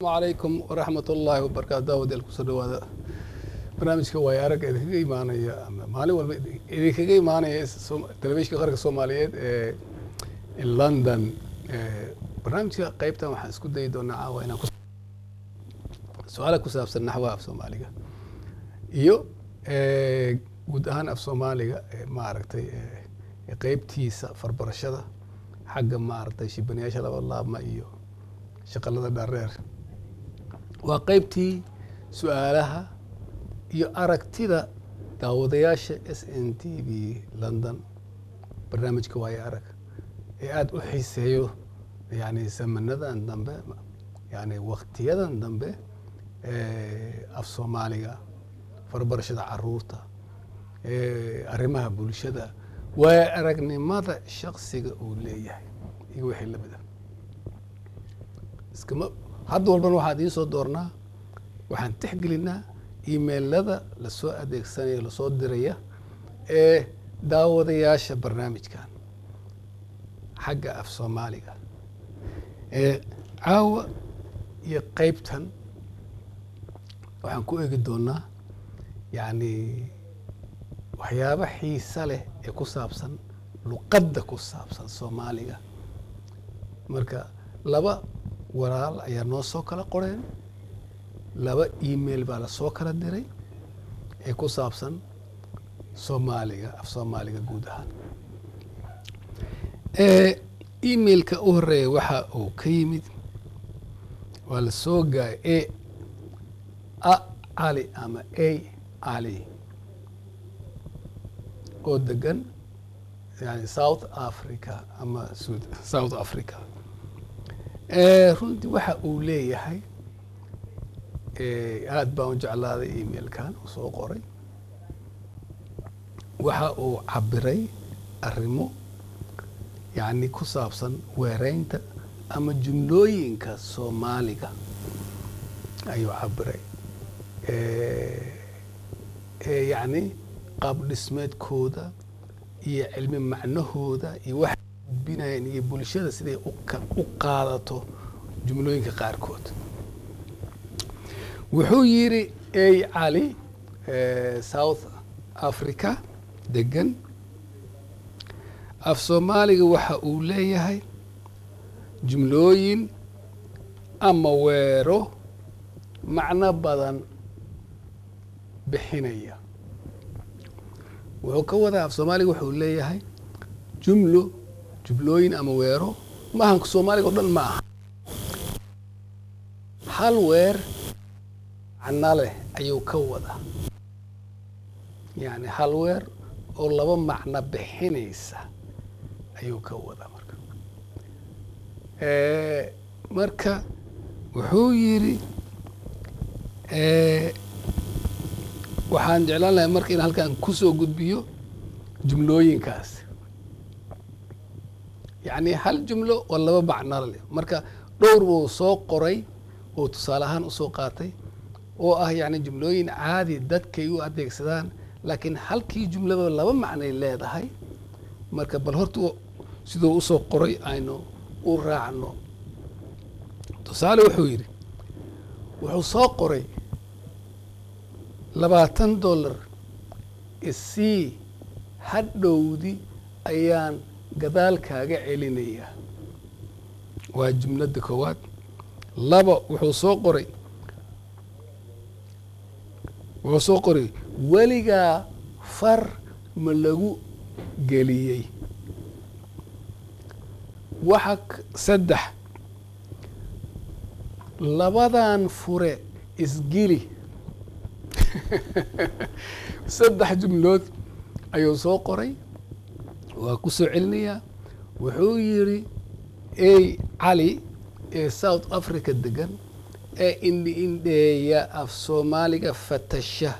عليكم ورحمة الله وبركاته. داود الكسر هذا برنامج كواي أرك إذا كجي معنا يا مالي ولا إذا كجي معنا تلفزيون كخارج الصوماليات لندن برنامج قيبته وحسكت ده يدون عاوينا سؤالك كسب سر نحو في صوماليا يو قدان في صوماليا ما عرفتي قيبتي سفر برشة حق ما عرفتي شي بنياش والله ما إيو شغلة درير وقيبتي سؤالها يأركتي داودياش SNTV لندن برنامج كواي أرك ياد أحسيه يعني سمنا ذا ندمبه يعني وقت يدا ندمبه في صوماليا فربرشة عروتا أرمها بولشة وأركني ماذا شخص يقوليه يقول حلا بده اسكما هاد والبن واحد يسود دورنا وحن تحكي لنا إيميل لذا لسوء أديك سنة لسوء درية داود ياشا برنامج كان حق في صوماليا عاو يقيبتن وحن كو ايقدونا يعني وحيابا حيسا له يكو سابسن لقد كو سابسن صوماليا مركا لبا walaal ayaa noo soo kala qoreen laba email baa la soo kala diray ee ku saabsan Soomaaliga af Soomaaliga guud ahaan emailka u horeeya waxa uu ka yimid waa la soo gaay Ali ama Ali oo degan yani South Africa ama South Africa runtii waxa uu leeyahay aad baan u jeclaaday emailkan uu soo qoray waxa uu cabiray arrimo yani ku saabsan weeraynta ama jumlooyinka Soomaaliga ayuu cabiray yani qaab dhismeedkooda iyo cilmi macnahooda iyo wax binayn iyo bulshada sidee u qaadato jumlooyinka qaarkood wuxuu yiri Ali South Africa degan af Soomaaliga waxa uu leeyahay jumlooyin ama weero macno badan bixinaya wuxuu ka wadaa af Soomaaliga wuxuu leeyahay jumlooyin ama weero maahan Soomaaliga oo dhan ma aha hal weer macno leh ayuu ka wadaa yani hal weer oo laba macno bixinaysa ayuu ka wadaa marka wuxuu yiri waxaan jeclaan lahaa marka in halkan ku soo gudbiyo jumlooyinkaas يعني هل جملة ولا بمعنى له مركا دور وسوق قري وتصالحان وسوق قاتي يعني جملوين عادي دت كيو أديك سدان لكن هل كي جملة ولا بمعنى الله ده هاي مركا بالهرتو سيدو وسوق قري عينه وراعنه تصالح وحويري وسوق قري $20 السي هدودي أيان قدال كاجا علينية وجملة دكوات لبا وحصوقري ولقى فر ملقو قليي وحك سدح لبادان فوري اسقيلي سدح جملات ايو سوقري وكسو علنيا وحويري علي ساوث افريكا دقن يا اف صوماليا فتشه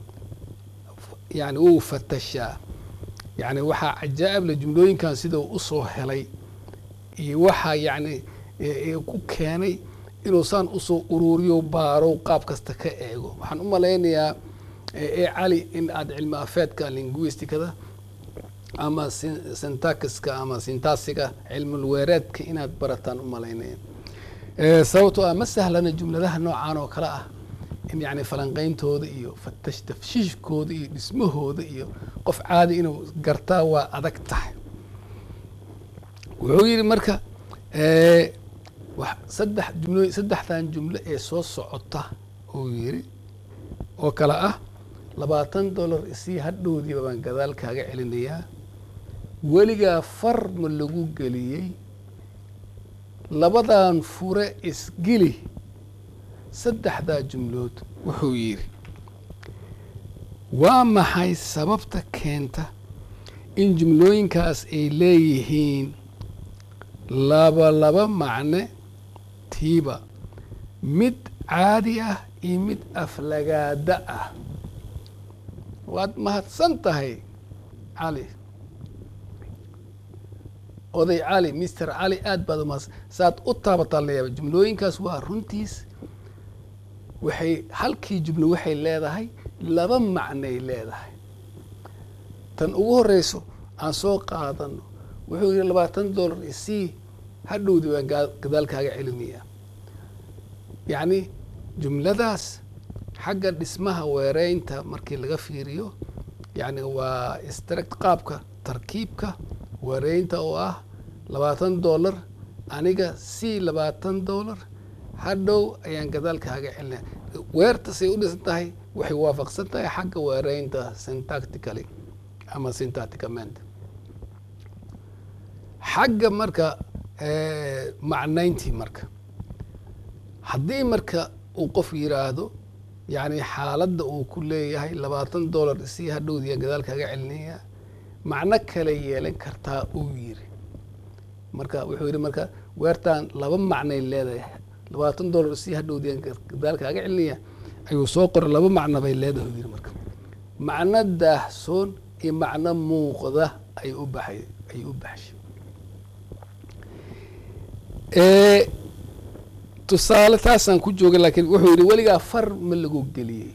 يعني هو فتشه يعني وحا عجائب لجملوين كان سيدو اسو هلي وحا يعني ku keenay inuu saan u soo ururiyo baaro qaab kasta ka eego waxaan u maleynayaa Ali in aad cilmi afeedka linguisticada ama syntaxka ama syntaxiga cilmi weereedka inaad barataan u maleynayeen sababtoo ah ma sahlana jumladaha noocaan oo kale ah in yani falanqayntooda iyo tafshiishkooda iyo dhismahooda iyo qof caadi inuu gartaa waa adag tahay. wuxuu yidhi marka saddexdan jumlo ee soo socota uu yidhi oo kale ah $20 isii hadhowdiiba baan gadaal kaaga celinayaa, weligaa far ma lagu geliyey, labadan fure isgeli. saddexdaa jumlood wuxuu yidhi waa maxay sababta keenta in jumlooyinkaas ay leeyihiin laba macne tiiba, mid caadi ah iyo mid aflagaada ah. waad mahadsan tahay cali, oday cali, mister cali, aad baad umahadsan saad u taabataan layaaba. jumlooyinkaas waa runtiis, waxay halkii jumlo waxay leedahay laba macnay leedahay. tan ugu horeyso aan soo qaadano wuxuu yidhi $20 isii hadhowdii waan gadaal kaaga celinayaa. yacni jumladaas xagga dhismaha weereynta markii laga fiiriyo yani waa qaabka tarkiibka weereynta oo ah $20 aniga si $20 hadhow ayaan gadaal kaaga celinaya. weertasay u dhisan tahay waxay waafaqsan tahay xagga weereynta syntactically ama syntacticament. xagga marka macnayntii marka haddii marka uu qof yiraahdo yani xaaladda uu ku leeyahay $20 isii hadhowdiya gadaal kaaga celinaya macno kale yeelan kartaa uu yiri. marka wuxuu yidhi marka weertaan laba macnay leedahay, $20 isii hadhowdiya gadaal kaaga celinaya ayuu soo qoray, laba macno bay leedahay yiri. marka macno daahsoon iyo macno muuqda ay u baxshay. tusaale taasaan ku joogay, laakiin wuxuu yidhi weligaa far ma lagu geliyey.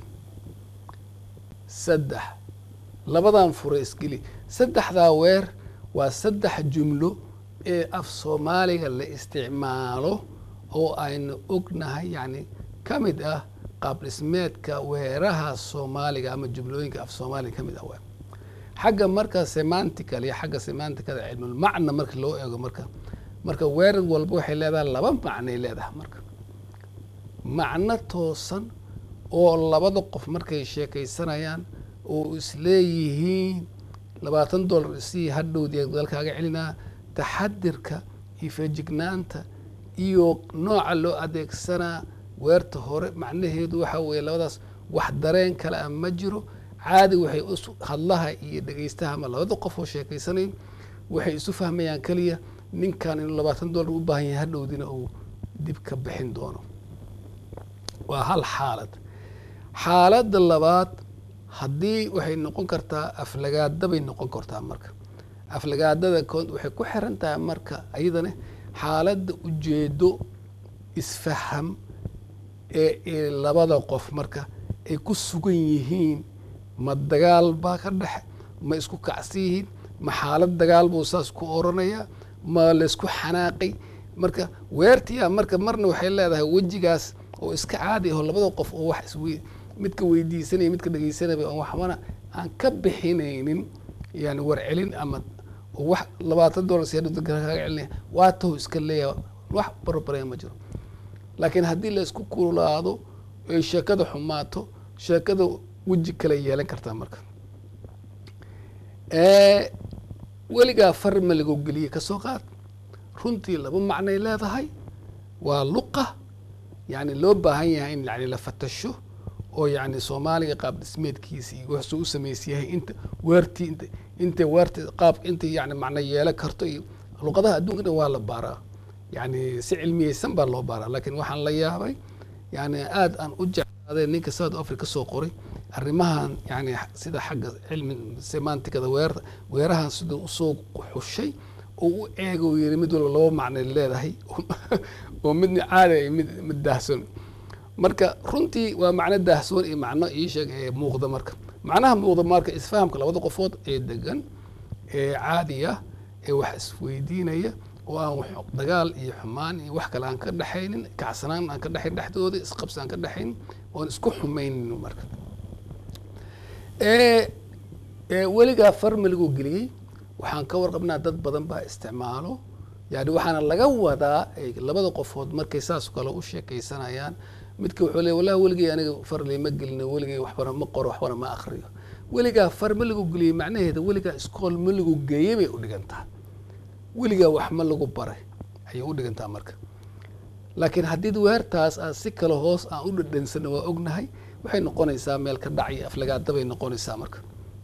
labadan fure isgeli. saddexdaa weer waa 3 jumlo ee af soomaaliga la isticmaalo oo aynu ognahay yani ka mid ah qaab dhismeedka weeraha soomaaliga ama jumlooyinka af soomaaliga ka mid ah. xagga marka semantical iyo xagga semanticada cilmul macna marka loo eego marka weerar walba waxay leedahay laba macnay leedahay. marka macno toosan oo labada qof markay sheekaysanayaan oo isleeyihiin $20 isii hadhowdiya gadaal kaaga celinaa, taxadirka iyo feejignaanta iyo nooca loo adeegsanaa weerta hore macnaheedu waxa weeye labadaas wax dareen kale ah ma jiro. caadi waxay hadlaha iyo dhegaystaha ama labada qof oo sheekaysanayn waxay isu fahmayaan keliya ninkan inuu $20 u baahan yahay hadhowdina uu dib ka bixin doono. waa hal xaalad. xaaladda labaad haddii waxay noqon kartaa aflagaada bay noqon kartaa. marka aflagaadada waxay ku xiran tahay marka ayadana xaaladda ujeedo isfaham ee labada qof marka ay ku sugan yihiin. ma dagaal baa ka dhexe, ma isku kacsan yihiin, ma xaalad dagaal buu saas ku oranayaa, ma laysku xanaaqay. marka weertiya marka marna waxay leedahay wejigaas oo iska caadi ah oo labada qof oo wax midka weydiisanaya midka dhegaysanaya oo waxbana aan ka bixinaynin yani warcelin ama wax $20 si hadhowdiya gadaal kaaga celinaya waa tahu iska leeyahay, wax barbaraya ma jiro. laakiin haddii la isku kululaado ay sheekada xumaato, sheekada weji kale yeelan kartaa. marka weligaa far ma lagu geliyey ka soo qaad. runtii laba macnay leedahay. waa luqa yani loo baahan yahay in yani la fatasho oo yani soomaaliga qaab dhismeedkiisa iyo wuxuu u sameysyahay inta weerti qaab inta yani macno yeelan karto. iyo luqadaha adduunka dhan waa la baaraa, yani si cilmiyeysan baa loo baaraa. laakiin waxaan la yaabay yani aad aan u jeclaaday ninka South Africa soo qoray arrimahan yani sida xagga cilmi semanticada weerahan siduu usoo xushay oo u eego yiri mid walba laba macno leedahay oo midna caadi iyo mid daahsan. marka runtii waa macno daahsoon iyo macno ii sheeg ee muuqda. marka macnaha muuqda marka isfahamka labada qofood ee degan ee caadiya ee wax isweydiinaya وأنا دجال يحمان وحكي عن كده حين كعسنان عن كده حين دحدودي اسقبس عن كده حين ونسكحهم مين مركب ولقى فرم الجوجلي وحان كور قبنا ضد بدن بها استعماله يعني وحنا لقوا ذا لبدا قفود مركي ساس قالوا وش كيسنا يان مدك وحولي ولا ولقي يعني فرلي مقلنا ولقي وحبر مقر وحبر ما أخريه ولقى فرم الجوجلي معناه هذا ولقى سكول ملقوا جيبي ودقنتها ولقى وحمل لقوا بره أي ودقنتها مركب لكن حديد ويرتاس سكة لهوس أقول الدنسن وأجنهي وحين نقوني سامي الكدعي أفلقات دبي نقوني سامرك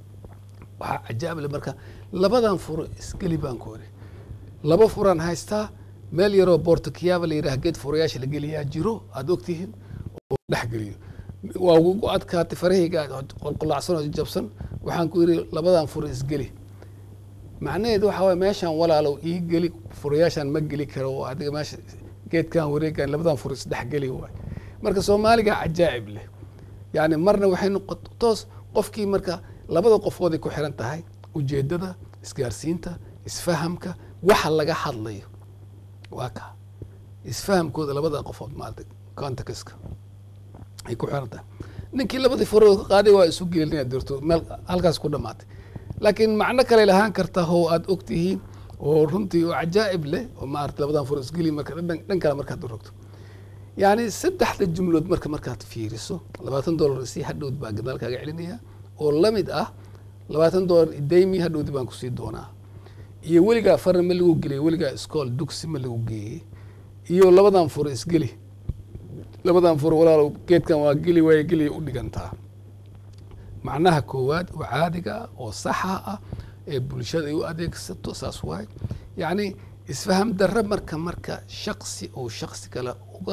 وعجاب المركب لبدان فور اسكلي بانكوري لبا فوران هايستا ميل يرو بورتكيابا اللي يراه قد فورياش اللي قليا جيرو أدوكتيهن ودحقليو وقو أدكات فرهي قل عصنا جبسن وحان كوري لبدان فور اسكلي معناه دو حوا ماشان ولا لو يقلي فورياشان ما قلي كرو أدق ماش قد كان وري كان لبدان فور اسدحقلي واي مركز سومالي عجائب له يعني مرنا وحين توس قفكي مركا labada qofood ay ku xiran tahay ujeedada isgaarsiinta isfahamka waxa laga hadlayo waa ka isfahamkooda labada qofood maartay contextka ay ku xiran tahay ninkii labadii furo qaaday waa isu gelinaya dirto meel halkaas ku dhamaatay laakiin macna kale lahaan karta oo aad ogtihiin oo runtii oo ajaa'ib leh oo maartay labadan furo isgeli marka dhan kale marka aad rogto yani saddexda jumlood markaad fiiriso $20 si hadhood baa gadaalkaaga celinaya oo lamid ah $20 deymi hadhoodi baan ku sii doonaa iyo weligaa faran ma lagu geliyay weligaa iskool dugsi ma lagu geeyey iyo labadan fur isgeli labadan fur walaalow geedkan waa geli waay geli u dhigantaa macnaha koowaad oo caadiga oo saxa ah ee bulshada ay u adeegsato saas waay yani isfaham darro marka shakhsi oo shakhsi kale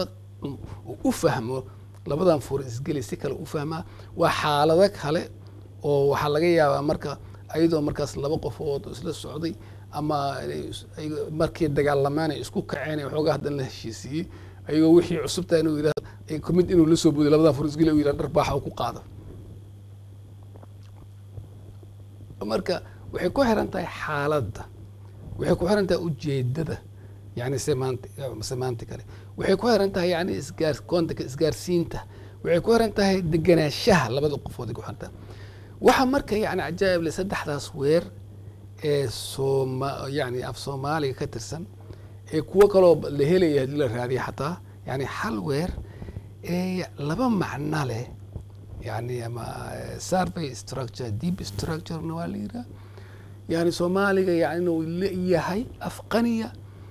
u fahmo labadan fur isgeli si kale u fahmaa waa xaalado kale oo waxa laga yaabaa marka ayadoo markaas laba qofood isla socday ama markii dagaalamaan ay isku kaceen waxoogaa hadan la heshiisiyay ayagoo wixii cusubta inuu yiraahdo ay kumid inuu la soo booday labadan fur isgeli uu yiraahdo dharbaaxa ku qaado marka waxay ku xiran tahay xaaladda waxay ku xiran tahay ujeedada yani semantically waxay ku xiran tahay yani isgaarsiinta waxay ku xiran tahay deganaanshaha labada qofood ku xiran tahay waxa marka yani ajaa'ib le saddexdaas weer ee yani af Soomaaliga ka tirsan ee kuwa kale la helaya hadii la raadiyo xataa yani hal weer ee laba macno leh yani ama survey structure deep structure nawalira يعني Soomaaliga يعني inuu leeyahay afqaniya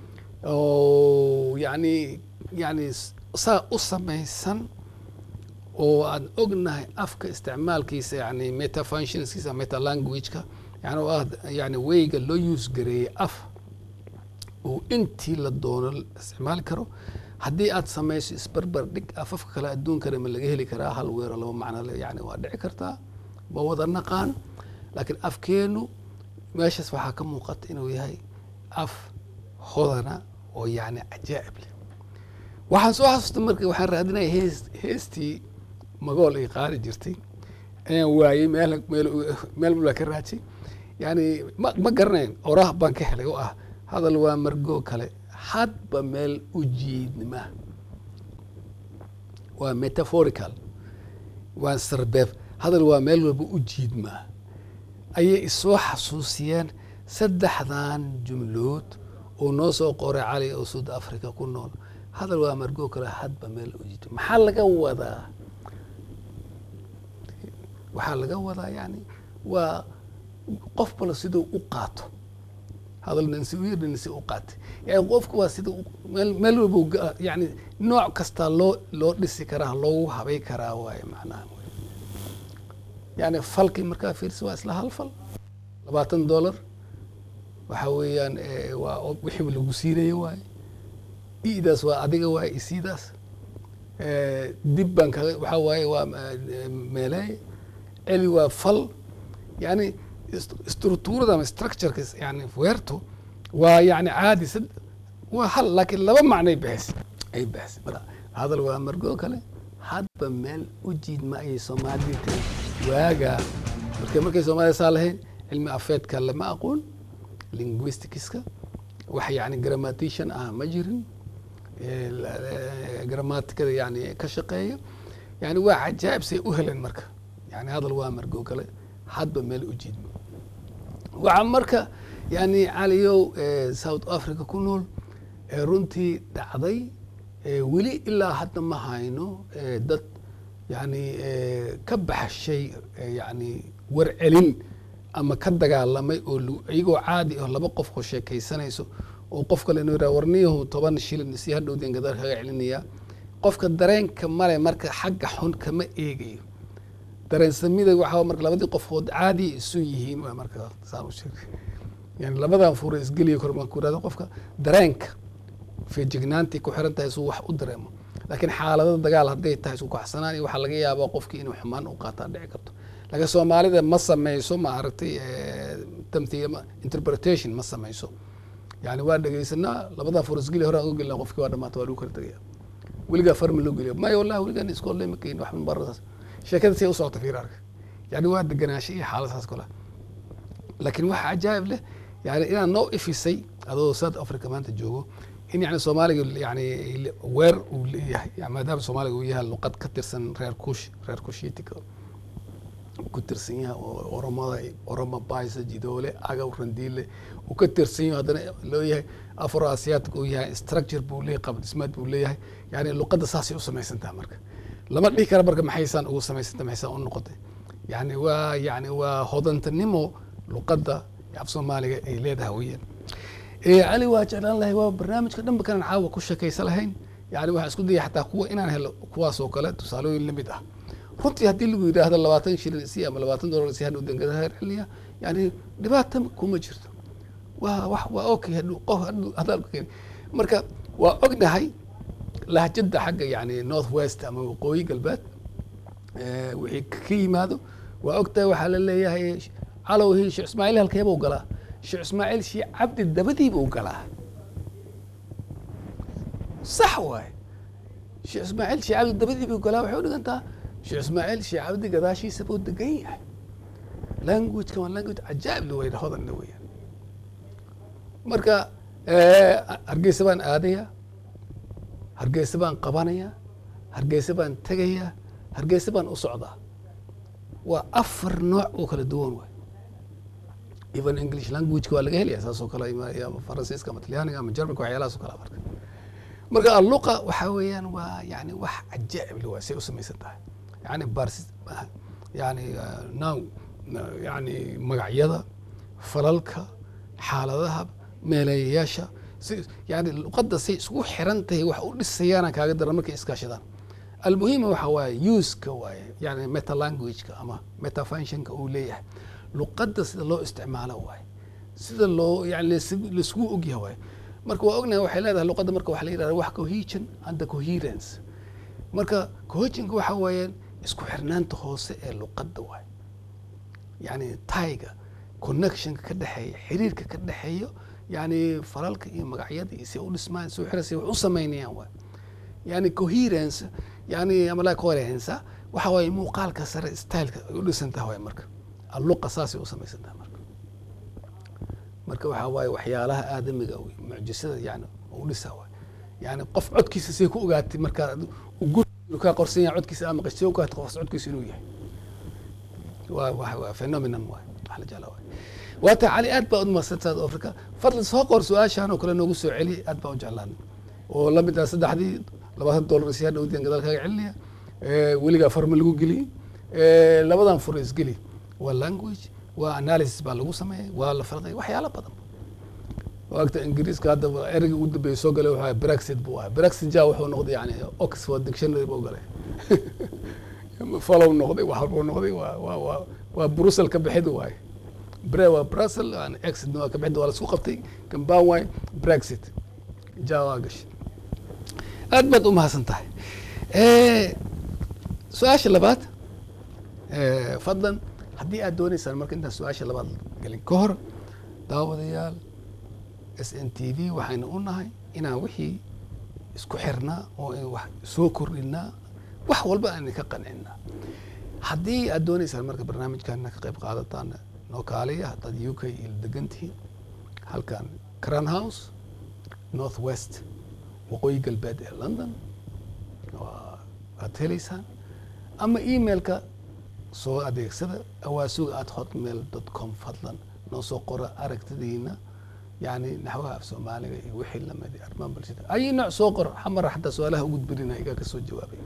oo يعني saa u samaysan oo aan ognahay afka isticmaalkiisa yani meta functionskiisa meta languageka yani oo yani wayga loo use gareeyay af oo intii la doono isticmaali karo haddii aad samayso isbarbar dhig afafka kale adduunkana ma laga heli karaa hal weer laba macno leh yani waa dhici kartaa ma wada naqaan laakiin afkeenu meeshaas waxaa ka muuqata inuu yahay af hodana oo yani ajaa'ib leh waxaan soo xasuustay markii waxaan raadinay heestii magool ay qaadi jirtay ayaan waayay meel baa ka raajay yani ma garanayn oraah baan ka helay oo ah hadal waa margoo kale hadba meel u jiidnima waa metaphorical waa sarbeeb hadal waa meel walba u jiidmaa ayay isoo xasuusiyeen saddexdan jumlood oo noo soo qoray cali oo South Africa ku nool hadal waa margoo kale hadba meel u jiidma maxaa laga wadaa waxaa laga wadaa yani waa qof bal sidoo u qaato hadal nansi wiirnasi u qaatay yani qofku waa sidoo meel walba yani nooc kasta loo dhisi karaa loogu habay karaa waay macnaha يعني فلكي مركا فيرس واسلا هالفل $20 waxa weeyaan wixii lagu siirayay waay iidaas waa adiga waay isiidaas dib banka waxa waaye waa meelay eli waa fal yani strukturada ama structure yani weerto waa yani caadi sad waa hal laakiin laba macnay bixis ay bixis hadal waa margoo kale hadba meel u jiid ma ay Soomaaliyeed waaga markay Soomaaliya saalahayn cilmi afeedka lama aqoon linguisticska wax yani grammatian ma jirin grammaticada yani ka shaqeeya yani waa cajaa'ib say u heleen marka yani hadal waa margoo kale hadba meel u jiidmo waxaa marka yani caliyow South Africa ku nool runtii dhacday weli ilaa hadda ma hayno dad yani ka baxshay yani warcelin ama ka dagaalamay oo iyagoo caadi oo laba qof oo sheekaysanayso oo qof kale inuu yiraahdo warniyahu 10 shilin si hadhow deen gadaal kaga celinaya qofka dareenka male marka xagga xun kama eegayo dareensamida waxa marka labadii qofood caadi isu yihiin waa marka saan u sheegay yani labadan fuuro isgeliyo kor ma ku raado qofka dareenka feejignaantii ku xiran tahay suu wax u dareemo laakiin xaaladda dagaal hadday tahay isku kaxsanaan waxa laga yaabaa qofkii inuu xumaan u qaataa dhici karto laga Soomaalida ma sameeyso ma aragtay tamthiil interpretation ma sameeyso yani waa dhageysanaa labada fursad geli hore ugu gelina qofkii waa dhamaatay waa uu kala tagay weliga farm loo geliyo ma wallahi weliga iskool leh ma keen wax min baradaas sheekada si u socota fiirarka yani waa deganaashi iyo xaaladaas kala laakiin waxa ajaa'ib leh yani inaan noo ifisay adoo South Africa maanta joogo in yani Soomaaliga yani weer uu leeyahay yani maadaama Soomaaliga uu yahay luqad ka tirsan reer kushitiga ku tirsan yahay Oromo Baysa Jidoole Agaw Randiile uu ka tirsan yahay hadana loo yahay Afro-Asiatic uu yahay structure buu leeyahay qab dhismeed buu leeyahay yani luqadda saasi u samaysantaa marka lama dhihi karo marka maxaysan ugu samaysantaa maxaysan u noqotay yani waa hodantanimo luqadda af Soomaaliga ay leedahay weeyaan cali waa jeclaan lahay waa barnaamijka dhanba kan caawa ku shaqaysan lahayn yani waxa isku dayay xataa kuwa inaan helo kuwaas oo kale tusaalooyin lamid ah runtii haddii lagu yiraahdo 20 shilin si ama $20 si hadhow dengadaha xilliya yani dhibaato kuma jirto waa okay hadhow qof hadalka marka waa ognahay lahjada xagga yani north west ama waqooyi galbeed wixii ka yimaado waa ogtahay waxa la leeyahay calowhii Sheekh Ismaaciil halkeeba u galaa Sheekh Ismaaciil Sheekh Cabdi dabadiiba u galaa sax waay Sheekh Ismaaciil Sheekh Cabdi dabadiiba u galaa wuxuu dhigantaa Sheekh Ismaaciil Sheekh Cabdi gadaashiisa buu degan yahay language kan language ajaa'ib loo weeyay hodan loo weeyay marka Hargeysa baan aadaya Hargeysa baan qabanaya Hargeysa baan tagaya Hargeysa baan u socdaa waa afar nooc oo kala duwan waay even English language waa laga helayaa saasoo kale ama Faransiiska ama Talyaaniga ama Jarmalka waxyaalahaas oo kale marka alluqa waxa weeyaan waa yani wax ajaa'ib loo weeyay si u samaysan tahay يعني بارس يعني ناو يعني مقعيدة فلالك حالة ذهب ميلياشا يعني القدس سوى حرنته وحقول السيانة كقدر مركز إسكاشدان المهم هو يوز كواي يعني ميتا لانجويج كأما ميتا فانشن كأوليه القدس اللي استعماله واي سيد اللي يعني لسوء أجيه واي مركو أغنى وحلاه القدس مركو حليه روح كوهيشن عندك كوهيرنس مركا كوهيشن كوحوين isku xirnaanta hoose ee luqadda waay yani tayga connection ka dhaxeeya xiriirka ka dhaxeeyo yani falalka iyo magacyada si u dhismaan soo xirasay wax u sameynayaan waay yani coherence yani amala coherence waxa way muuqaalka sare styleka u dhisantahay waay marka alluqa saasi u samaysantahay marka waxa way waxyaalaha aadamiga oo mucjisada yani u dhisaa waay yani qof codkiisa si ku ogaatay marka ka qorsiin codkiisa ama qasoo ka codkiisa inuu yahay waa phenomenon waxa la jeclaa waa taali aad baa u South Africa fadlan soo qor su'aashan oo kale noogu soo celi aad baa u jeclaan oo la mid ah saddexdii $20 si hadhow deen gadaal kaga celinaya weliga farma lagu geli labadan furis geli waa language waa analysis baa lagu sameeyay waa la farqay waxyaalo badan وقت إنجليز كهذا إرجع ود بيسوق له هاي بريكسيت بوها بريكسيت جا وحول نقضي يعني أوكسفورد ديكشنري بوقله فلو نقضي وحرب نقضي وبروسل كبحد واي براسل يعني إكس نوع كبحد ولا سوق قبتي كم باوي بريكسيت جا واقش أدبت سنتاي سؤال شلبات فضلا هدي أدوني سنة مركز أنت سؤال شلبات قال كهر داود ديال SNTV waxayna u nahay inaan wixii isku xirnaa oo wax soo kordhinaa wax walba aan ka qancinaa haddii aad doonaysaan marka barnaamijkan ka qayb qaadataan noo kaaliya dad UK il degantihiin halkan Crown House north west waqooyi galbeed ee london aad helaysaan ama emailka soo adeegsada awaasuga@hotmail.com fadlan noo soo qora aragtidiina يعني نحوها في سومالي وحي لما دي أرمان بالشدة أي نوع سوقر حمر حتى سؤالها وجود برينا إيجا كسو جوابي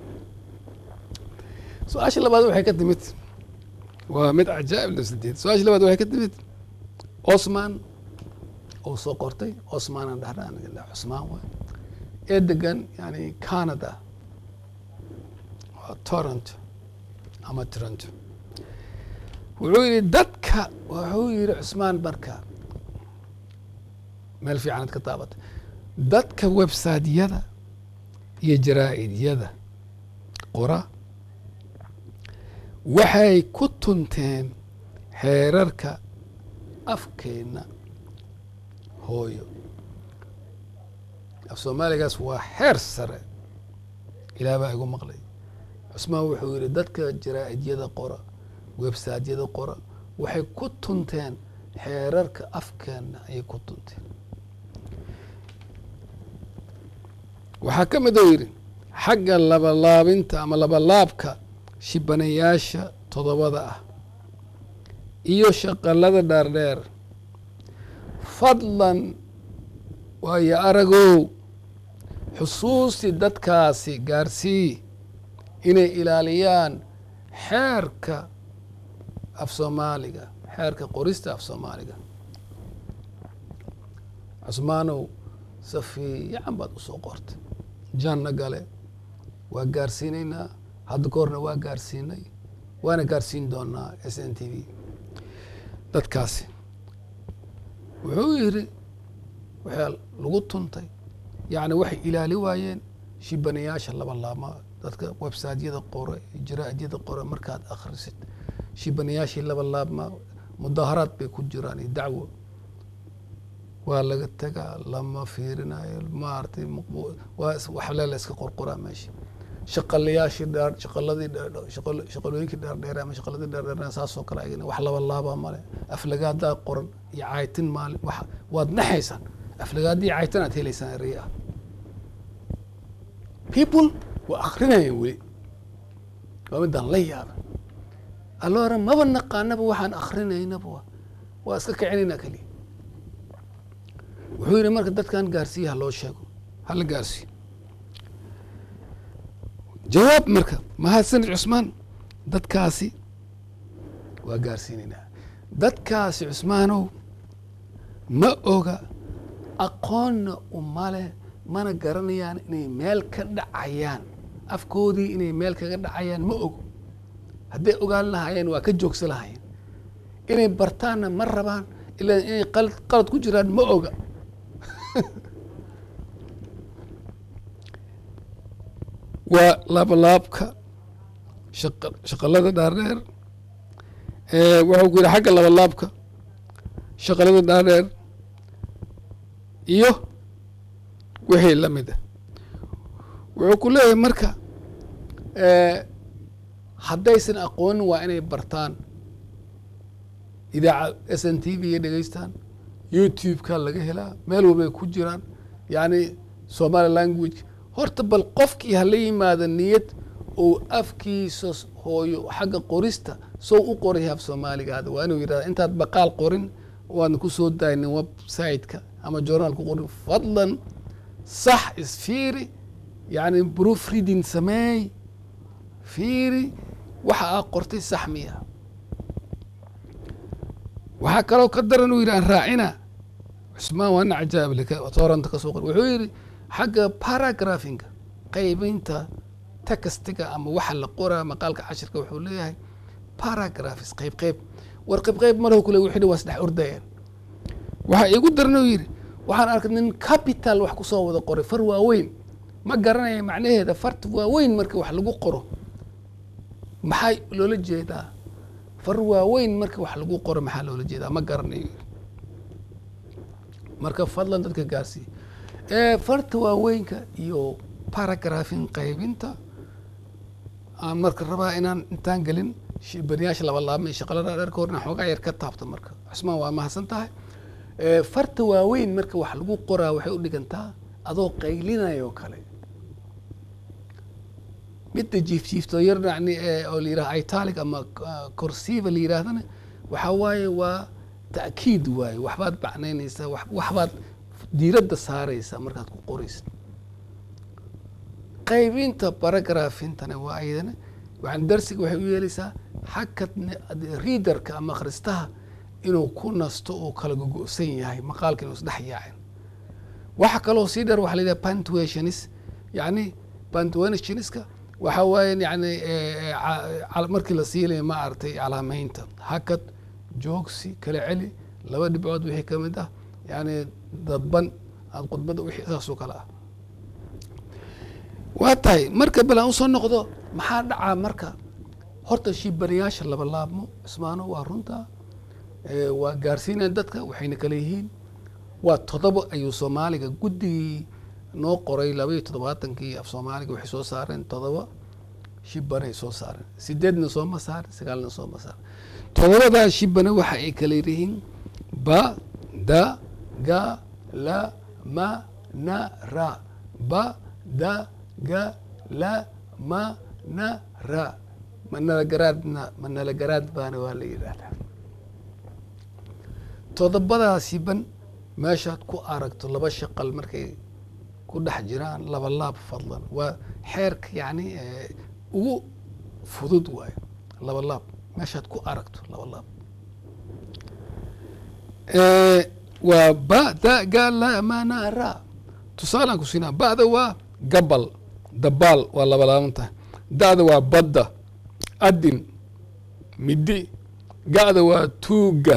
سؤال اللي بعده وحي كدمت ومد عجائب نفس الدين سؤال اللي بعده وحي كدمت عثمان أو سوقرتي عثمان الدهران قال عثمان إدقن يعني كندا تورنتو أما تورنتو وعويري دتك وعويري عثمان بركة meel fiicanad ka taabatay dadka website-yada iyo jaraa'id-yada qora waxay ku tunteen xeerarka afkeenna hooyo af soomaaligaas waa xeer sare ilaah baa igu maqlay cusmaan wuxuu yidhi dadka jaraa'id-yada qora website-yada qora waxay ku tunteen xeerarka afkeenna ayay ku tunteen waxaa ka mid oo yidhi xagga labalaabinta ama labalaabka shibanayaasha 7 ah iyo shaqalada dhaardheer fadlan waayo aragow xusuusi dadkaasi gaarsii inay ilaaliyaan xeerka af soomaaliga xeerka qorista af soomaaliga cusmaanow si fiican baad u soo qortay janna gale waa gaarsiinaynaa hadda kahorna waa gaarsiinay waana gaarsiin doonaa SNTV dadkaasi wuxuu yidhi waxaa lagu tuntay yacni waxay ilaali waayeen shibanayaasha labalaabma dadka website-yada qora jaraa'id-yada qora markaad akhrisid shibanayaashii labalaabma mudaaharaad bay ku jiraan iyo dacwo waa laga tagaa lama fiirinayo maartay wax la iska qorqoraa meesha shaqalayaashii shaqalooyinkii dheerdheer ama shaqaladii dheerdheer saasoo kale ayagana wax labalaaba male aflagaadaa qoran iyo caytin maalin waad naxaysaan aflagaadii caytin aad helaysaan eray ah people waa akrinayaan weli waa midaan la yaaba alloora maba naqaanaba waxaan akrinaynaba waa iska kicinaynaa keliya wuxuu yidhi marka dadkan gaarsiiya ha loo sheego hala gaarsiiyo jawaab marka mahadsanid cusmaan dadkaasi waa gaarsiinaynaa dadkaasi cusmaanow ma oga aqoonna umale mana garanayaan inay meel ka dhacayaan afkoodii inay meel kaga dhacayaan ma ogo hadday ogaan lahaayeen waa ka joogsa lahaayeen inay bartaanna ma rabaan ilaa inay qalad ku jiraan ma oga waa labalaabka shaqalada dhaardheer wuxuu ku yidhi xagga labalaabka shaqalada dhaardheer iyo wixii la mid ah wuxuu ku leeyahay marka haddaysan aqoonin waa inay bartaan idaaca SNTV iyo dhegeystaan YouTube-ka laga helaa meel walbay ku jiraan yacni Somali language horta bal qofkii hala yimaada niyad oo afkiisa hooyo xagga qorista soo u qoray af Soomaaligaada waa inuu yiraahdo intaad baqaal qorin waan ku soo daaynin website-ka ama journal ku qorin fadlan sax isfiiri yacni proofreading sameey fiiri waxa aad qortay sax miya waxaa kaloo ka daran uu yidhi aan raacina cusmaan waana cajaa'ib laka tooranta ka soo qor wuxuu yidhi xagga paragraphinga qaybinta textiga ama waxa la qoraa maqaalka cashirka wuxuu leeyahay paragraphs qayb war qayb maruu kule wixii waa saddex ordayeen waxa igu daran uu yidhi waxaan arkay nin capital wax ku soo wada qoray far waaweyn ma garanaya macnaheeda farta waaweyn marka wax lagu qoro maxay loola jeedaa far waaweyn marka wax lagu qoro maxaa loola jeedaa ma garanayo marka fadlan dadka gaarsii farta waaweynka iyo paragraphing qaybinta aan marka rabaa inaan intaan gelin baniyaasha labalaabma iyo shaqalada dheerka horna xoogaa yar ka taabta marka cusmaan waa mahadsan tahay farta waaweyn marka wax lagu qoraa waxay u dhigantaa adoo qaylinayo kale midda jiifjiifto yar yani oo la yidhaha italic ama cursiva la yidhahdana waxaa waaye waa ta'kiid waaye waxbaad macnaynaysaa waxbaad diiradda saaraysaa markaad ku qoraysa qaybinta baragraafintana waa ayadana waxaan darsiga waxay u yeelaysaa xagka readerka ama akhristaha inuu ku nasto oo kala gogo'san yahay maqaalka inuu isdhex yaacin waxa kaloo sii dheer waxa la yidhaha punctuationis yani punctuationiska waxa waaye yani markii la siilaya ma aragtay calaamaynta hakad joogsi kala celi laba dhibcood wixii ka mid ah yani dadban aad khudbada wixii saasoo kale ah waa tahay marka balan usoo noqdo maxaa dhacaa marka horta shibanayaasha laba laabmo ismaano waa runta waa gaarsiinaya dadka waxayna kala yihiin waa 7 ayuu soomaaliga guddigii noo qoray 27 af soomaaliga waxay soo saareen 7 shibanay soo saareen 8na soo ma saarin 9na soo ma saarin 7daa shibana waxa ay kala yihiin ba da ga la ma na ra ba da ga la ma na ra manala garaad baana waa la yidhaahdaa 7daa shiban meeshaad ku aragto 2 shaqal markay ku dhex jiraan 2 laab fadlan waa xeerka yani ugu fudud waayo 2 laab meeshaad ku aragto 2 laab waa ba da ga la ma na ra tusaalaan ku siinaa ba'da waa gabal dabaal waa 2 laabanta da'da waa badda adin midi ga'da waa tuuga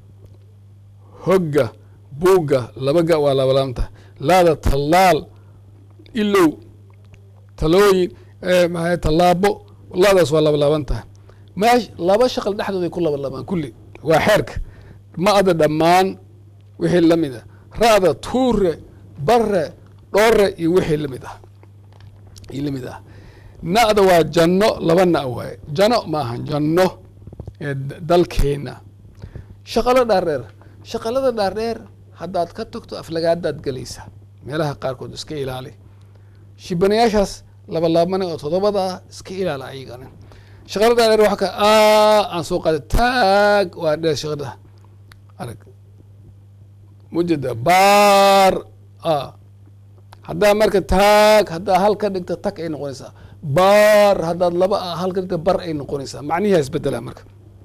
hogga buugga 2 ga waa 2 laabanta laada tallaal ilow talooyin maxay tallaabo laadaas waa 2 laabanta maash 2 shaqal dhexdooda ku 2 laabaan kulli waa xeerka ma ada dhammaan wixii la mid ah raada tuure barre dhoore iyo wixii la mid ah na'da waa janno 2 na' waaye janno maahan janno dalkeena shaqalada dhaardheer haddaad ka tagto aflagaadaad gelaysaa meelaha qaarkood iska ilaali shibanayaashaas 2 laabmane oo 7 ah iska ilaala ayagana shaqalada dhaardheer waxa ka aan soo qaaday taag waa dheer shaqada arag mujada baar haddaa marka taag haddaa hal ka dhigta tag ay noqonaysaa baar haddaad 2 hal ka dhigta bar ay noqonaysaa macnihi isbedelaa marka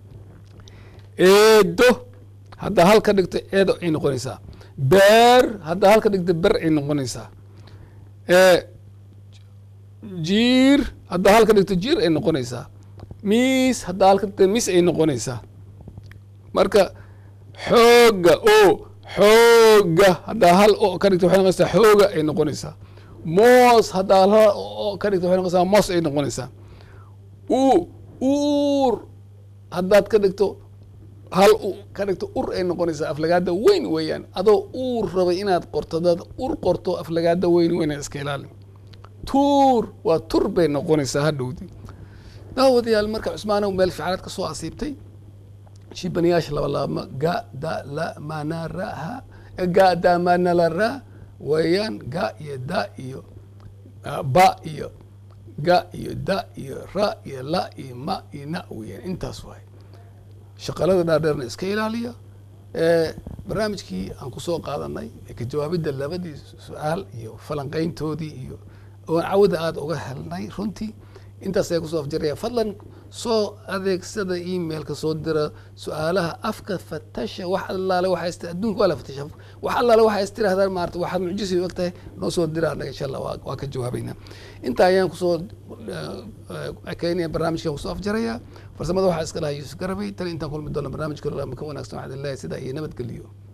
eedo haddaa hal ka dhigto eedo ay noqonaysaa beer haddaa hal ka dhigto ber ay noqonaysaa jiir haddaa hal ka dhigto jiir ay noqonaysaa miis haddaa hal ka dhigto mis ay noqonaysaa marka xooga xooga haddaa hal o ka dhigto waxay noqonaysaa xooga ay noqonaysaa moos haddaa hal o ka dhigto waxay noqonaysaa moos ay noqonaysaa uur haddaad ka dhigto hal ka dhigto ur ay noqonaysaa aflagaada weyn weeyaan adoo uur rabay inaad qorto dad ur qorto aflagaada weyn weynaad iska ilaali tuur waa tur bay noqonaysaa hadhowdi daawadayaal marka cusmaano meel ficalaad ka soo asiibtay shibanayaasha 2 laabma ga da la ma na ra ha ga da ma na la ra weeyaan ga iyo da iyo ba iyo ga iyo da iyo ra iyo la iyo ma iyo na weeyaan intaas waay shaqalada dhaadheerna iska ilaaliya barnaamijkii aan ku soo qaadanay ka jawaabidda 2 su'aal iyo falanqayntoodii iyo oo cawada aad uga helnay runtii intaas ay ku soo afjaraya fadlan soo adeegsada emailka soo dira su'aalaha afka fatasha wax allaale waxa adduunka wala fatasha wax allaale waxa istiraahdaa maarta waxa mucjisi waqtiga noo soo dira anaga insha Allah waa ka jawaabayna inta ayaan ku soo keenaya barnaamijkan ku soo afjaraya farsamada waxa iska lahaa Yusuf Garabay tan intaan kulmi doona barnaamijka la ka wanaagsan waxa ilaahay sida ay nabad geliyo